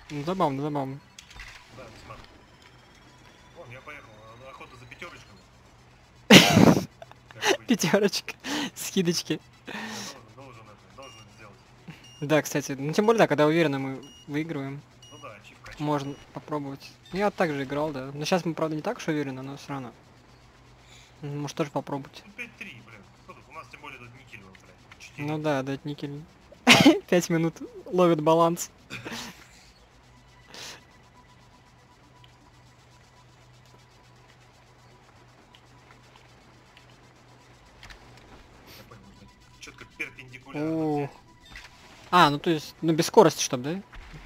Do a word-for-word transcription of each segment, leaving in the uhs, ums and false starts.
Ну, забавно, забавно. Да, весьма. Вон, я поехал. на Охоту за пятерочками. Как обычно. Пятерочка. Скидочки. Я должен, должен это, должен это сделать. Да, кстати, ну тем более, да, когда уверенно мы выигрываем, Ну да, ачивка, ачивка. можно попробовать. Я также играл, да. Но сейчас мы, правда, не так уж уверенно, но все равно. Может тоже попробовать. Ну пять три, блин. Кто тут? У нас тем более тут никель, блядь. четыре. Ну да, дать никель. Пять минут ловит баланс. Я понял, блядь. Четко перпендикулярно О. взять. А, ну то есть, ну без скорости, чтоб, да?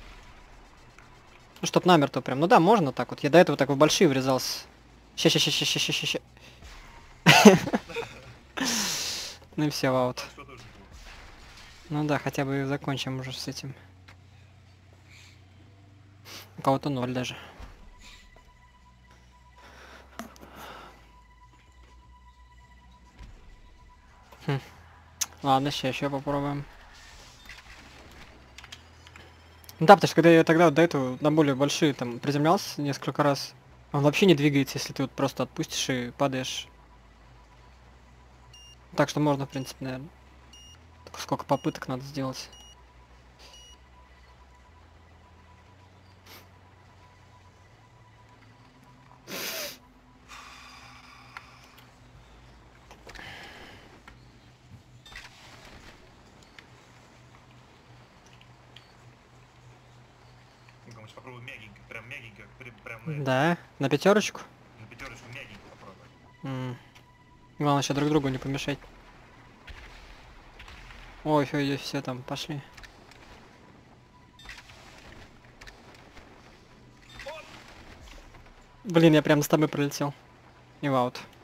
Ну чтоб намертво прям. Ну да, можно так вот. Я до этого так в большие врезался. Ща, ща, ща, ща, ща, ща, ща, ща. Ну и все, аут. Так что тоже неплохо. Ну да, хотя бы закончим уже с этим. У кого-то ноль даже. Хм. Ладно, сейчас еще попробуем. Ну да, потому что когда я тогда до этого на более большие там приземлялся несколько раз, он вообще не двигается, если ты вот просто отпустишь и падаешь. Так что можно, в принципе, наверное. Только сколько попыток надо сделать. Ну-ка, мы сейчас попробуем мягенько, прям мягенько, прям, прям на, это, Да, на пятерочку. на пятерочку мягенько попробовать. М. Главное сейчас друг другу не помешать. Ой, ой, все там пошли. Блин, я прям с тобой пролетел. И в аут.